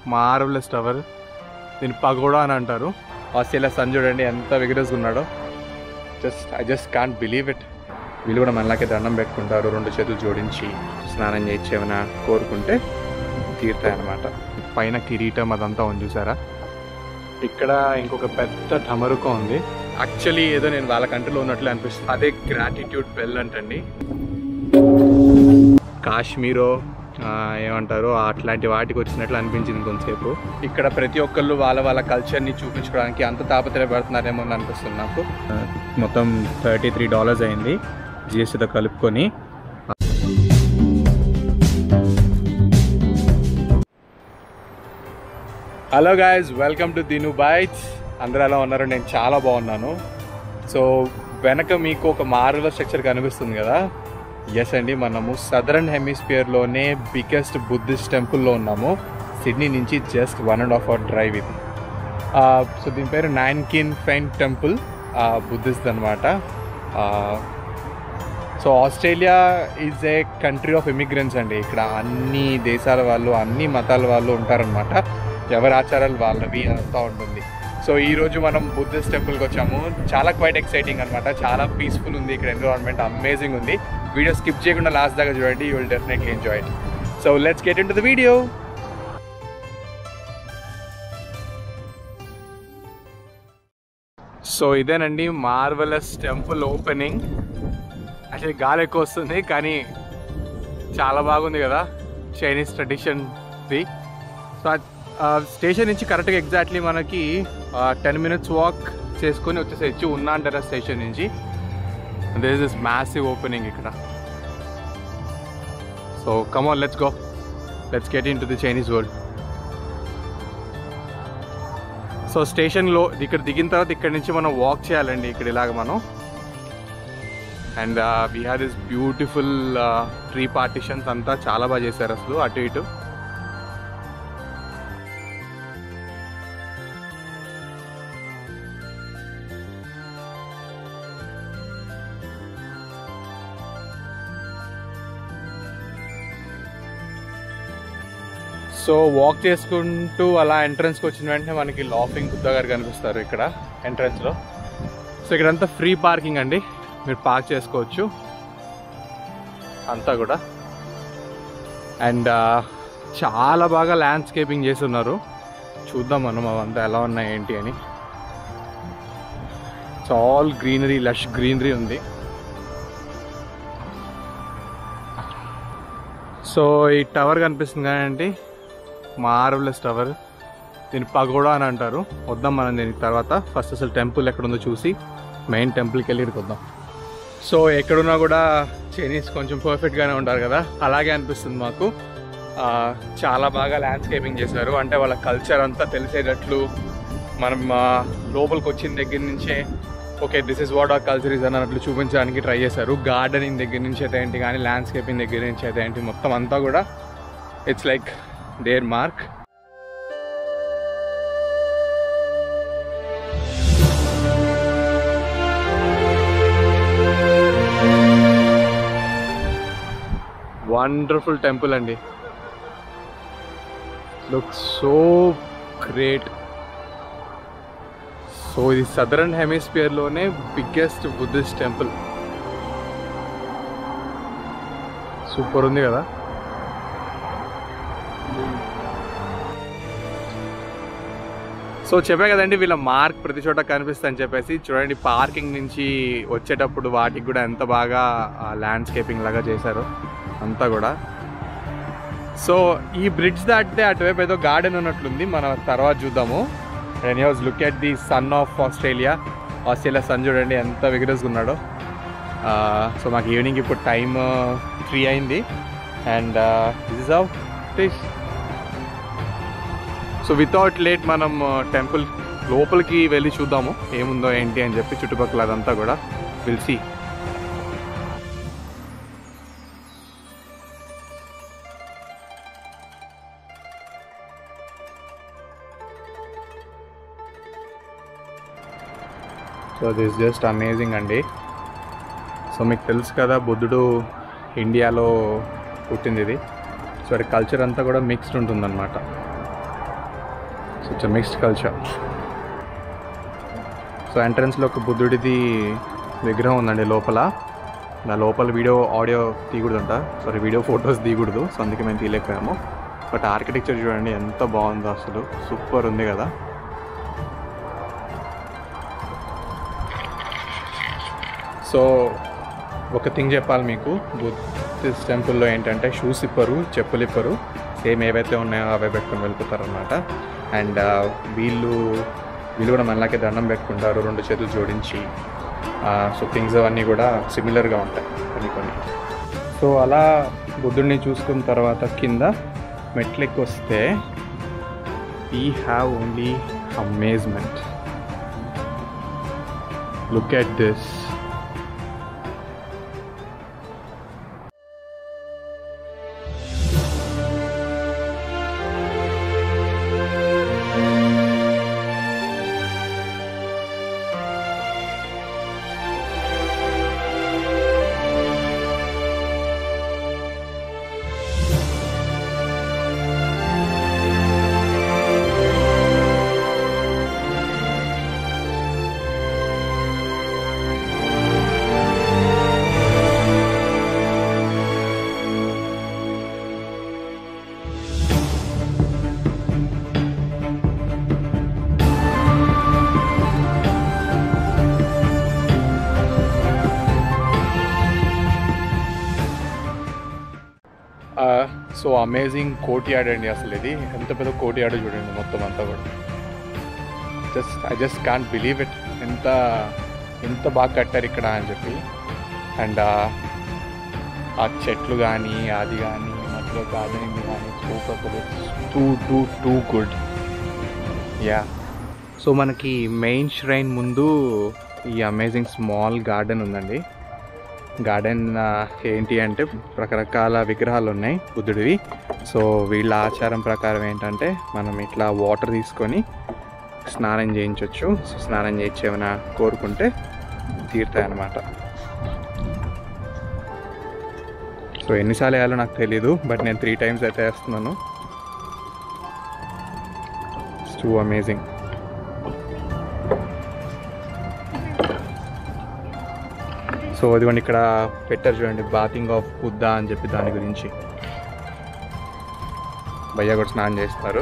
Marvellous tower, దీన్ని pagoda అని అంటారు. ఆస్ట్రేలియా సన్ చూడండి ఎంత విగ్రస్గా ఉన్నాడో. I just can't believe it. వీళ్ళు కూడా మనలాగే దండం పెట్టుకుంటారు, 2 చేతులు జోడించి స్నానం చేయించి ఏమైనా కోరుకుంటే తీరుతాయి అన్నమాట. పైన కిరీటం అదంతా ఉంది చూసారా. ఇక్కడ ఇంకొక పెద్ద ఢమరుకం ఉంది. యాక్చువల్లీ ఏదో నేను వాళ్ళ కంట్రీలో ఉన్నట్లు అనిపిస్తుంది. అదే గ్రాటిట్యూడ్ బెల్ అంటండి. కాశ్మీరో ఏమంటారు అట్లాంటి వాటికి వచ్చినట్లు అనిపించింది కొంతసేపు. ఇక్కడ ప్రతి ఒక్కళ్ళు వాళ్ళ కల్చర్ని చూపించుకోవడానికి అంత తాపత్రయపడుతున్నారేమో అని అనిపిస్తుంది నాకు. మొత్తం $33 అయింది జిఎస్టీతో కలుపుకొని. Hello guys, welcome to Dinu bytes. అందరూ ఎలా ఉన్నారు? నేను చాలా బాగున్నాను. సో వెనక మీకు ఒక మార్వెలస్ స్ట్రక్చర్ కనిపిస్తుంది కదా. ఎస్ అండి, మనము సదరన్ హెమిస్ఫియర్లోనే బిగ్గెస్ట్ బుద్ధిస్ట్ టెంపుల్లో ఉన్నాము. సిడ్నీ నుంచి జస్ట్ 1.5 hour డ్రైవ్ ఇది. సో దీని పేరు నాన్కిన్ ఫెన్ టెంపుల్, బుద్ధిస్ట్ అనమాట. So Australia is a country of immigrants అండి. ఇక్కడ అన్ని దేశాల వాళ్ళు, అన్ని మతాల వాళ్ళు ఉంటారనమాట. ఎవరి ఆచారాలు వాళ్ళవి అంతా ఉంటుంది. సో ఈరోజు మనం బుద్ధిస్ట్ టెంపుల్కి వచ్చాము. చాలా క్వైట్ ఎక్సైటింగ్ అనమాట. చాలా పీస్ఫుల్ ఉంది ఇక్కడ. ఎన్విరాన్మెంట్ అమేజింగ్ ఉంది. వీడియో స్కిప్ చేయకుండా లాస్ట్ దాకా చూడండి. You will definitely enjoy it. So let's get into the video. So ఇదేనండి మార్వెలస్ టెంపుల్ ఓపెనింగ్. యాక్చువల్లీ గాలి ఎక్కువ వస్తుంది కానీ చాలా బాగుంది కదా, చైనీస్ ట్రెడిషన్ది. సో స్టేషన్ నుంచి కరెక్ట్గా ఎగ్జాక్ట్లీ మనకి 10 minutes వాక్ చేసుకొని వచ్చేసేయచ్చు ఉన్నాంటారా స్టేషన్ నుంచి. దిస్ ఇస్ మ్యాసివ్ ఓపెనింగ్ ఇక్కడ. So come on, let's go, let's get into the Chinese world. So స్టేషన్లో ఇక్కడ దిగిన తర్వాత ఇక్కడ నుంచి మనం వాక్ చేయాలండి. ఇక్కడ ఇలాగ మనం. And we have this beautiful tree partitions అంతా చాలా బాగా చేశారు అసలు అటు ఇటు. సో వాక్ చేసుకుంటూ అలా ఎంట్రన్స్కి వచ్చిన వెంటనే మనకి లాఫింగ్ బుద్ధ గారు కనిపిస్తారు ఇక్కడ ఎంట్రన్స్లో. సో ఇక్కడంతా ఫ్రీ పార్కింగ్ అండి, మీరు పార్క్ చేసుకోవచ్చు అంతా కూడా. అండ్ చాలా బాగా ల్యాండ్స్కేపింగ్ చేసి ఉన్నారు. చూద్దాం మనం అవంతా ఎలా ఉన్నాయి ఏంటి అని. ఆల్ గ్రీనరీ, లష్ గ్రీనరీ ఉంది. సో ఈ టవర్ కనిపిస్తుంది కదండి, మార్వెలస్ టవర్. దీన్ని పగోడా అని అంటారు. వద్దాం మనం దీనికి తర్వాత. ఫస్ట్ అసలు టెంపుల్ ఎక్కడుందో చూసి మెయిన్ టెంపుల్కి వెళ్ళి వద్దాం. సో ఎక్కడున్నా కూడా చైనీస్ కొంచెం పర్ఫెక్ట్గానే ఉంటారు కదా, అలాగే అనిపిస్తుంది మాకు. చాలా బాగా ల్యాండ్స్కేపింగ్ చేశారు. అంటే వాళ్ళ కల్చర్ అంతా తెలిసేటట్లు మనం లోపలికి వచ్చిన దగ్గర నుంచే okay this is what our culture is అన్నట్లు చూపించడానికి ట్రై చేశారు. గార్డెనింగ్ దగ్గర నుంచి అయితే ఏంటి కానీ, ల్యాండ్స్కేపింగ్ దగ్గర నుంచి అయితే ఏంటి, మొత్తం అంతా కూడా it's like their mark. Wonderful temple అండి. Looks so great. సో ఇది సదరన్ హెమిస్ఫియర్లోనే బిగ్గెస్ట్ బుద్ధిస్ట్ టెంపుల్. సూపర్ ఉంది కదా. సో చెప్పే కదండి వీళ్ళ మార్క్ ప్రతి చోట కనిపిస్తుంది అని చెప్పేసి. చూడండి పార్కింగ్ నుంచి వచ్చేటప్పుడు వాటికి కూడా ఎంత బాగా ల్యాండ్స్కేపింగ్ లాగా చేశారు అంతా కూడా. సో ఈ బ్రిడ్జ్ దాటితే అటువైపు ఏదో గార్డెన్ ఉన్నట్లుంది, మనం తర్వాత చూద్దాము. And use look at the sun of Australia. Australia sun చూడండి ఎంత విగ్రస్గా ఉన్నాడో. సో మాకు ఈవినింగ్ ఇప్పుడు టైమ్ 3 అయింది. And this is how it is. So without late మనం టెంపుల్ లోపలికి వెళ్ళి చూద్దాము ఏముందో ఏంటి అని చెప్పి. చుట్టుపక్కల అదంతా కూడా will see. So this just amazing అండి. సో మీకు తెలుసు కదా బుద్ధుడు ఇండియాలో పుట్టింది ఇది. సో అది కల్చర్ అంతా కూడా మిక్స్డ్ ఉంటుందన్నమాట. So it's mixed culture. So ఎంట్రన్స్లో ఒక బుద్ధుడిది విగ్రహం ఉందండి లోపల. నా లోపల ఆడియో తీయకూడదంట, సారీ వీడియో ఫొటోస్ తీయకూడదు. సో అందుకే మేము తీయలేకపోయాము. బట్ ఆర్కిటెక్చర్ చూడండి ఎంత బాగుందో, అసలు సూపర్ ఉంది కదా. సో ఒక థింగ్ చెప్పాలి మీకు, బుద్ధిస్ట్ టెంపుల్లో ఏంటంటే షూస్ ఇప్పరు, చెప్పులు ఇప్పరు, సేమ్ ఏవైతే ఉన్నాయో అవే పెట్టుకొని వెళ్ళిపోతారనమాట. అండ్ వీళ్ళు కూడా మనలాగే దండం పెట్టుకుంటారు 2 చేతులు జోడించి. సో థింగ్స్ అవన్నీ కూడా సిమిలర్గా ఉంటాయి కొన్ని. సో అలా బుద్ధుడిని చూసుకున్న తర్వాత కింద మెట్లెక్కి వస్తే we have only amazement. Look at this. So amazing courtyard అండి. అసలు ఇది ఎంత పెద్ద కోర్ట్ యార్డ్ చూడండి, మొత్తం అంతా కూడా. I just can't believe it, ఎంత బాగా కట్టారు ఇక్కడ అని చెప్పి. అండ్ ఆ చెట్లు కానీ అది కానీ మధ్యలో గార్డెనింగ్ కానీ super, too good. Yeah. So మనకి మెయిన్ ష్రైన్ ముందు ఈ అమేజింగ్ స్మాల్ గార్డెన్ ఉందండి. గార్డెన్ ఏంటి అంటే రకరకాల విగ్రహాలు ఉన్నాయి బుద్ధుడివి. సో వీళ్ళ ఆచారం ప్రకారం ఏంటంటే మనం ఇట్లా వాటర్ తీసుకొని స్నానం చేయించవచ్చు. సో స్నానం చేయించి ఏమైనా కోరుకుంటే తీరుతాయి అన్నమాట. సో ఎన్నిసార్లు వేయాలో నాకు తెలీదు, బట్ నేను 3 times అయితే వేస్తున్నాను. It's two amazing. సో అదిగోండి ఇక్కడ పెట్టారు చూడండి, బాతింగ్ ఆఫ్ బుద్ధా అని చెప్పి దాని గురించి. భయ్య కూడా స్నానం చేస్తారు.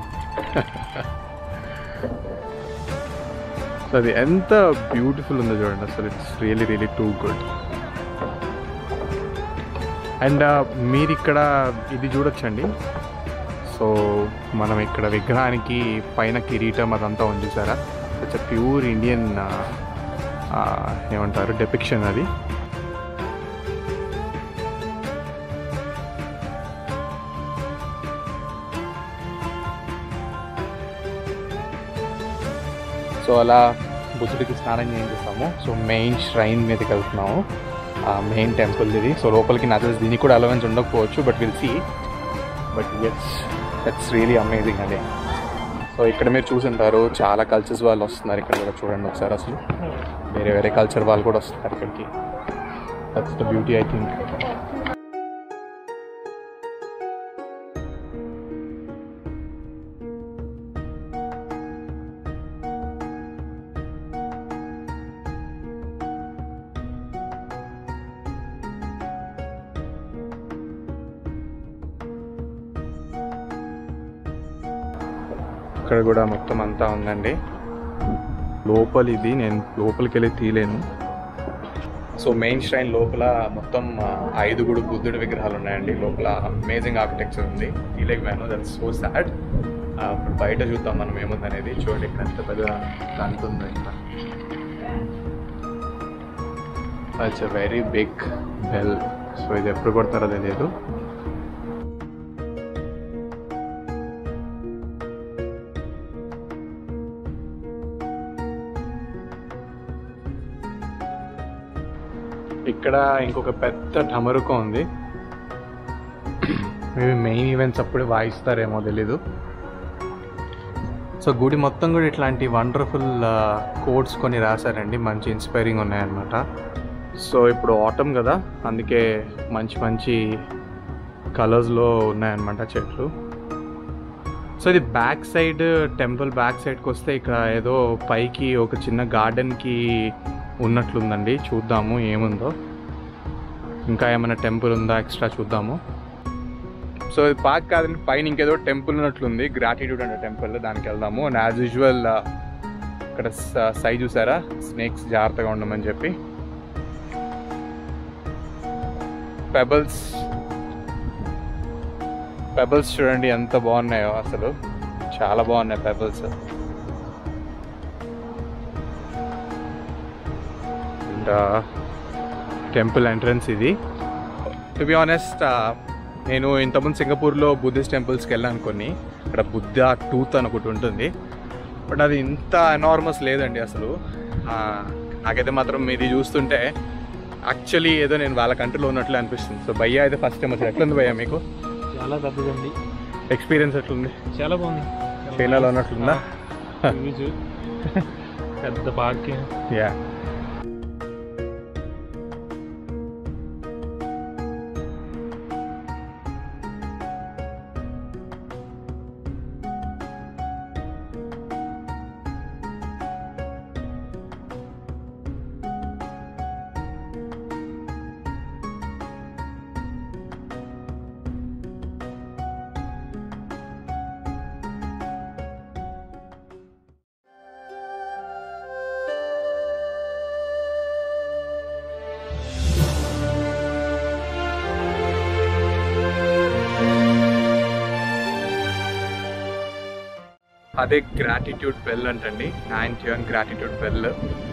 సో అది ఎంత బ్యూటిఫుల్ ఉందో చూడండి అసలు. It's really too good. And మీరు ఇక్కడ ఇది చూడొచ్చండి. సో మనం ఇక్కడ విగ్రహానికి పైన కిరీటం అదంతా ఉంది చూసారా. ఇట్స్ ప్యూర్ ఇండియన్ ఏమంటారు డెపిక్షన్ అది. సో అలా బుద్ధుడికి స్నానం చేయించేస్తాము. సో మెయిన్ ష్రైన్ మీదకి వెళ్తున్నాము, మెయిన్ టెంపుల్ ఇది. సో లోపలికి నాకు తెలిసి దీనికి కూడా అలవెన్స్ ఉండకపోవచ్చు, but will see. But yes, that's really amazing అండి. సో ఇక్కడ మీరు చూసుంటారు చాలా కల్చర్స్ వాళ్ళు వస్తున్నారు ఇక్కడ కూడా. చూడండి ఒకసారి, అసలు వేరే కల్చర్ వాళ్ళు కూడా వస్తున్నారు ఇక్కడికి. That's the beauty I think. ఇక్కడ కూడా మొత్తం అంతా ఉందండి. లోపల ఇది నేను లోపలికి వెళ్ళి తీయలేను. సో మెయిన్ ష్రైన్ లోపల మొత్తం 5 బుద్ధుడి విగ్రహాలు ఉన్నాయండి. లోపల అమేజింగ్ ఆర్కిటెక్చర్ ఉంది. తీయలేకపోయాను, దట్స్ సో సాడ్. ఇప్పుడు బయట చూద్దాం మనం ఏముందనేది. చూడండి ఇక్కడ ఎంత పెద్ద గంట ఉంది. It's a very big bell. So ఇది ఎప్పుడు కొడతారో తెలియదు. ఇక్కడ ఇంకొక పెద్ద ఢమరుకం ఉంది. మేబీ మెయిన్ ఈవెంట్స్ అప్పుడు వాయిస్తారేమో తెలీదు. సో గుడి మొత్తం కూడా ఇట్లాంటి వండర్ఫుల్ కోడ్స్ కొన్ని రాశారండి, మంచి ఇన్స్పైరింగ్ ఉన్నాయన్నమాట. సో ఇప్పుడు ఆటమ్ కదా, అందుకే మంచి కలర్స్లో ఉన్నాయన్నమాట చెట్లు. సో ఇది బ్యాక్ సైడ్, టెంపుల్ బ్యాక్ సైడ్కి వస్తే ఇక్కడ ఏదో పైకి ఒక చిన్న గార్డెన్కి ఉన్నట్లుందండి. చూద్దాము ఏముందో, ఇంకా ఏమైనా టెంపుల్ ఉందా ఎక్స్ట్రా చూద్దాము. సో ఇది పార్క్ కాదండి, పైన ఇంకేదో టెంపుల్ ఉన్నట్లుంది, గ్రాటిట్యూడ్ అనే టెంపుల్, దానికి వెళ్దాము. అండ్ యాజ్ యూజువల్ ఇక్కడ సై చూసారా, స్నేక్స్ జాగ్రత్తగా ఉండమని చెప్పి. పెబల్స్ చూడండి ఎంత బాగున్నాయో, అసలు చాలా బాగున్నాయి పెబల్స్. అండ్ టెంపుల్ ఎంట్రన్స్ ఇది. టు బి ఆనెస్ట్, నేను ఇంతకుముందు సింగపూర్లో బుద్ధిస్ట్ టెంపుల్స్కి వెళ్ళాను కొన్ని. ఇక్కడ బుద్ధ టూత్ అని ఒకటి ఉంటుంది, బట్ అది ఇంత ఎనార్మస్ లేదండి అసలు. నాకైతే మాత్రం ఇది చూస్తుంటే యాక్చువల్లీ ఏదో నేను వాళ్ళ కంట్రీలో ఉన్నట్లు అనిపిస్తుంది. సో భయ్యా అయితే ఫస్ట్ టైం వచ్చారు. ఎట్లుంది భయ్యా మీకు? చాలా పెద్దదండి. ఎక్స్పీరియన్స్ ఎట్లుంది? చాలా బాగుంది. చైనాలో ఉన్నట్లుందా? పెద్ద పార్క్. యా. అదే గ్రాటిట్యూడ్ బెల్ అంటండి, నాంటియాన్ గ్రాటిట్యూడ్ బెల్.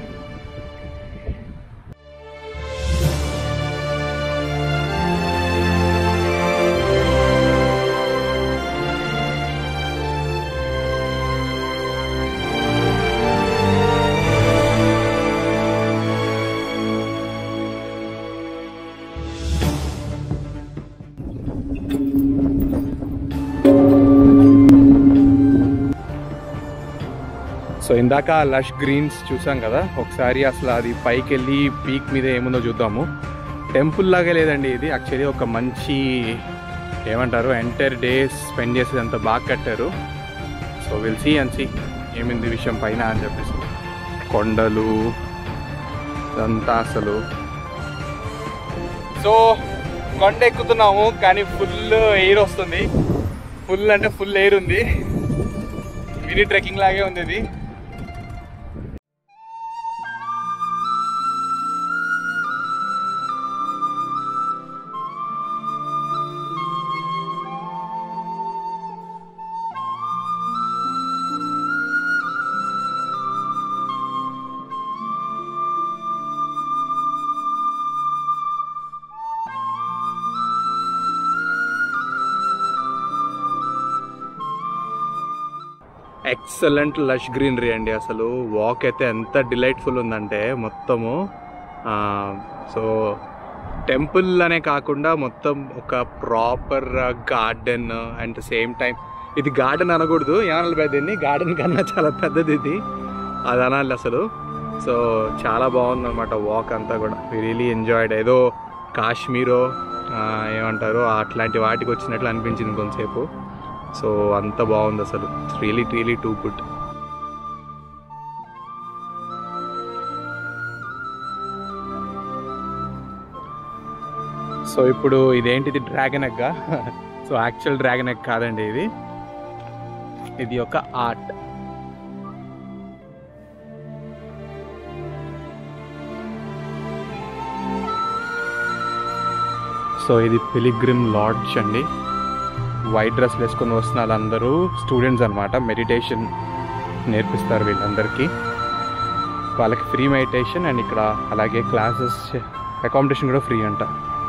సో ఇందాక లష్ గ్రీన్స్ చూసాం కదా, ఒకసారి అసలు అది పైకి వెళ్ళి పీక్ మీద ఏముందో చూద్దాము. టెంపుల్ లాగా లేదండి ఇది, యాక్చువల్లీ ఒక మంచి ఏమంటారు ఎంటైర్ డేస్ స్పెండ్ చేసేది అంత బాగా కట్టారు. So will see and see ఏమింది విషయం పైన అని చెప్పేసి. కొండలు అంతా అసలు. సో కొండ ఎక్కుతున్నాము కానీ ఫుల్ ఎయిర్ వస్తుంది. ఫుల్ అంటే ఫుల్ ఎయిర్ ఉంది, మినీ ట్రెక్కింగ్ లాగే ఉంది ఇది. ఎక్సలెంట్ లష్ గ్రీనరీ అండి, అసలు వాక్ అయితే ఎంత డిలైట్ఫుల్ ఉందంటే మొత్తము. సో టెంపుల్ అనే కాకుండా మొత్తం ఒక proper garden. And same time ఇది గార్డెన్ అనకూడదు, ఏమనాలి పెద్దది, గార్డెన్ కన్నా చాలా పెద్దది ఇది, అది అనాలి అసలు. సో చాలా బాగుంది అనమాట వాక్ అంతా కూడా. We really enjoyed. ఏదో కాశ్మీరో ఏమంటారు అట్లాంటి వాటికి వచ్చినట్లు అనిపించింది కొంతసేపు. సో అంత బాగుంది అసలు, రియలీ టూ గుడ్. సో ఇప్పుడు ఇదేంటిది, డ్రాగన్ ఎగ్గా? సో యాక్చువల్ డ్రాగన్ ఎగ్ కాదండి ఇది, ఇది ఒక ఆర్ట్. సో ఇది పిలిగ్రిమ్ లాడ్జ్ అండి. వైట్ డ్రెస్ వేసుకొని వస్తున్న వాళ్ళందరూ స్టూడెంట్స్ అనమాట, మెడిటేషన్ నేర్పిస్తారు వీళ్ళందరికీ. వాళ్ళకి ఫ్రీ మెడిటేషన్ అండ్ ఇక్కడ అలాగే క్లాసెస్, అకామిడేషన్ కూడా ఫ్రీ అంట.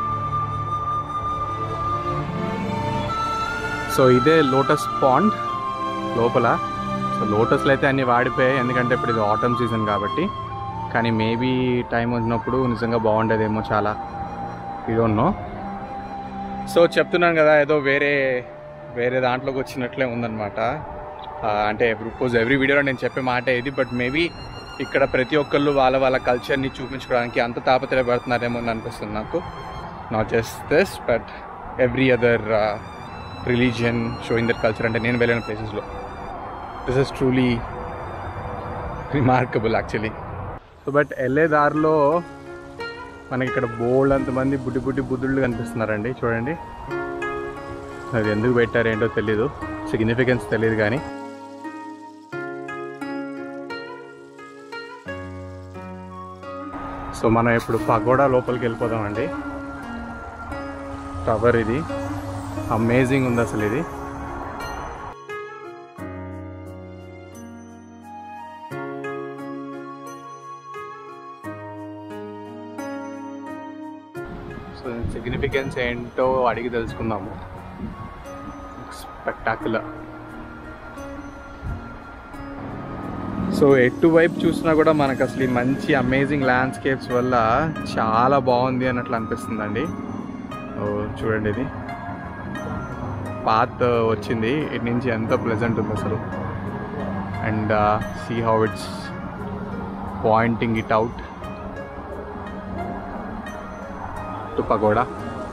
సో ఇదే లోటస్ పాండ్ లోపల. సో లోటస్లు అయితే అన్నీ వాడిపోయాయి, ఎందుకంటే ఇప్పుడు ఇది ఆటమ్ సీజన్ కాబట్టి. కానీ మేబీ టైం వచ్చినప్పుడు నిజంగా బాగుండేదేమో చాలా, ఇది ఉన్నో. సో చెప్తున్నాను కదా, ఏదో వేరే దాంట్లోకి వచ్చినట్లే ఉందన్నమాట. అంటే ఎవ్రీ వీడియోలో నేను చెప్పే మాట ఇది, బట్ మేబీ ఇక్కడ ప్రతి ఒక్కళ్ళు వాళ్ళ కల్చర్ని చూపించుకోవడానికి అంత తాపత్రయపడుతున్నారేమో అని అనిపిస్తుంది నాకు. Not just this but every other religion, showing that culture. అంటే నేను వెళ్ళిన ప్లేసెస్లో this is truly remarkable actually. So but వెళ్ళే దారిలో మనకి ఇక్కడ బోల్డ్ అంతమంది బుద్ధుళ్ళు కనిపిస్తున్నారండి. చూడండి, అది ఎందుకు పెట్టారేంటో తెలీదు, సిగ్నిఫికెన్స్ తెలియదు. కానీ సో మనం ఇప్పుడు పగోడా లోపలికి వెళ్ళిపోదామండి. టవర్ ఇది అమేజింగ్ ఉంది అసలు. ఇది సో సిగ్నిఫికెన్స్ ఏంటో అడిగి తెలుసుకుందాము. స్పెక్టాక్యులర్. సో ఎటువైపు చూసినా కూడా మనకు అసలు ఈ మంచి అమేజింగ్ ల్యాండ్స్కేప్స్ వల్ల చాలా బాగుంది అన్నట్లు అనిపిస్తుందండి. చూడండి, ఇది పాత్ వచ్చింది, ఇటు నుంచి ఎంతో ప్లెజెంట్ ఉంది అసలు. And see how it's pointing it out to pagoda.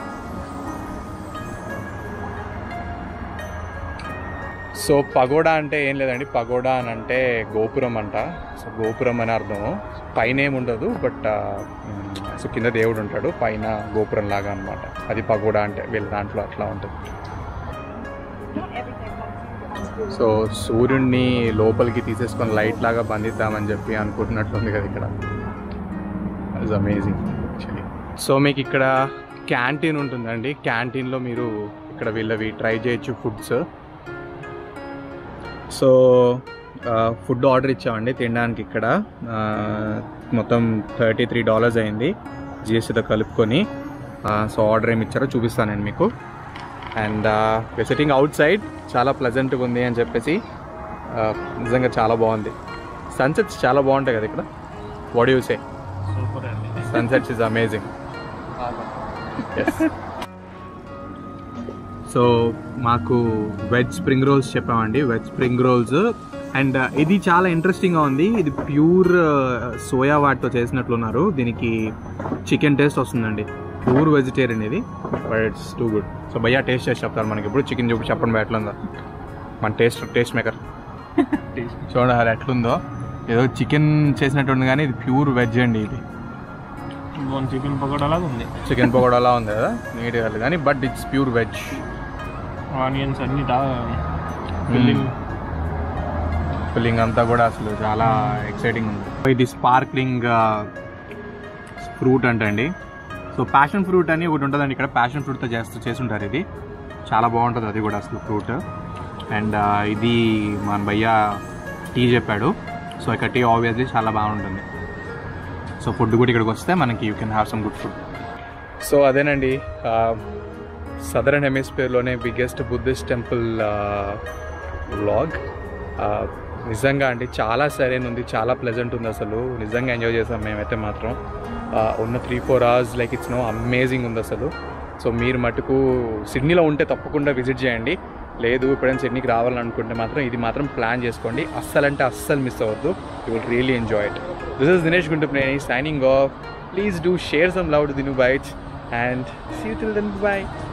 So pagoda అంటే ఏం లేదండి, పగోడా అని అంటే గోపురం అంట. సో గోపురం అని అర్థము. పైన ఏమి ఉండదు, బట్ సో కింద దేవుడు ఉంటాడు, పైన గోపురం లాగా అనమాట. అది పగోడా అంటే వీళ్ళ దాంట్లో అట్లా ఉంటుంది. సో సూర్యుడిని లోపలికి తీసేసుకొని లైట్ లాగా బంధిద్దామని చెప్పి అనుకుంటున్నట్లుంది కదా ఇక్కడ. It's amazing actually. సో మీకు ఇక్కడ క్యాంటీన్ ఉంటుందండి. క్యాంటీన్లో మీరు ఇక్కడ వీళ్ళవి ట్రై చేయొచ్చు ఫుడ్స్. సో ఫుడ్ ఆర్డర్ ఇచ్చామండి తినడానికి. ఇక్కడ మొత్తం $33 అయింది జిఎస్టీతో కలుపుకొని. సో ఆర్డర్ ఏమి ఇచ్చారో చూపిస్తాను నేను మీకు. అండ్ విజిటింగ్ అవుట్ సైడ్ చాలా ప్లెజెంట్గా ఉంది అని చెప్పేసి, నిజంగా చాలా బాగుంది. సన్సెట్స్ చాలా బాగుంటాయి కదా ఇక్కడ. What you say? సూపర్ అండి, sunsets is amazing. Yes. So మాకు వెజ్ స్ప్రింగ్ రోల్స్ చెప్పామండి, వెజ్ స్ప్రింగ్ రోల్స్. అండ్ ఇది చాలా ఇంట్రెస్టింగ్గా ఉంది. ఇది ప్యూర్ సోయా వాటితో చేసినట్లున్నారు. దీనికి చికెన్ టేస్ట్ వస్తుందండి. ప్యూర్ వెజిటేరియన్ ఇది, but it's too good. So భయ్యా టేస్ట్ చేసి చెప్తారు మనకి. ఇప్పుడు చికెన్ చూపి చెప్పండి ఎట్లా ఉందో. మన టేస్ట్ మేకర్ చూడండి అది ఎట్లుందో. ఏదో చికెన్ చేసినట్టు ఉంది కానీ ఇది ప్యూర్ వెజ్ అండి. ఇది చికెన్ పకోడా లాగా ఉంది. చికెన్ పకోడాలా ఉంది కదా, నీట్గా కానీ but it's pure veg. Onions అన్ని ఫిల్లింగ్ అంతా కూడా అసలు చాలా ఎక్సైటింగ్ ఉంది. ఇది స్పార్క్లింగ్ ఫ్రూట్ అంటండి. సో ప్యాషన్ ఫ్రూట్ అని ఒకటి ఉంటుందండి ఇక్కడ. ప్యాషన్ ఫ్రూట్తో చేస్తుంటారు. ఇది చాలా బాగుంటుంది అది కూడా అసలు ఫ్రూట్. అండ్ ఇది మన భయ్యా టీ చెప్పాడు. సో ఇక్కడ టీ ఆబ్వియస్లీ చాలా బాగుంటుంది. సో ఫుడ్ కూడా ఇక్కడికి వస్తే మనకి you can have some good food. So అదేనండి, సదరన్ హెమిస్ఫియర్లోనే బిగ్గెస్ట్ బుద్ధిస్ట్ టెంపుల్ వ్లాగ్. నిజంగా అండి చాలా సరైన ఉంది, చాలా ప్లెజెంట్ ఉంది అసలు. నిజంగా ఎంజాయ్ చేసాం మేమైతే మాత్రం. ఉన్న 3-4 hours like it's no amazing ఉంది అసలు. సో మీరు మటుకు సిడ్నీలో ఉంటే తప్పకుండా విజిట్ చేయండి. లేదు ఎప్పుడైనా సిడ్నీకి రావాలనుకుంటే మాత్రం ఇది మాత్రం ప్లాన్ చేసుకోండి. అస్సలంటే అస్సలు మిస్ అవ్వద్దు. You will really enjoy it. This is Dinesh Guntupneni signing off. Please do share some love to the new bites and see you till then. Bye.